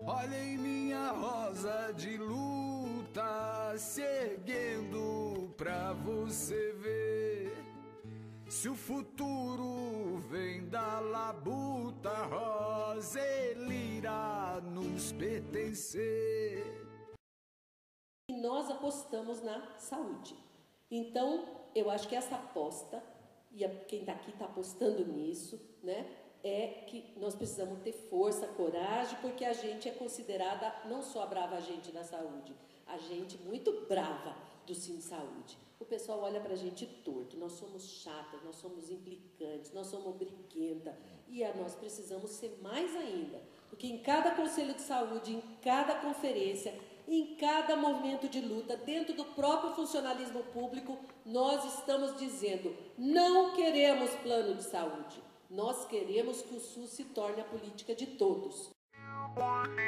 Olhem minha rosa de luta se erguendo pra você ver. Se o futuro vem da labuta rosa, ele irá nos pertencer. E nós apostamos na saúde. Então, eu acho que essa aposta, e quem está aqui está apostando nisso, né? É que nós precisamos ter força, coragem, porque a gente é considerada não só a brava gente na saúde, a gente muito brava do Sim Saúde. O pessoal olha para a gente torto, nós somos chatas, nós somos implicantes, nós somos briguentas, e nós precisamos ser mais ainda, porque em cada conselho de saúde, em cada conferência, em cada movimento de luta, dentro do próprio funcionalismo público, nós estamos dizendo, não queremos plano de saúde. Nós queremos que o SUS se torne a política de todos.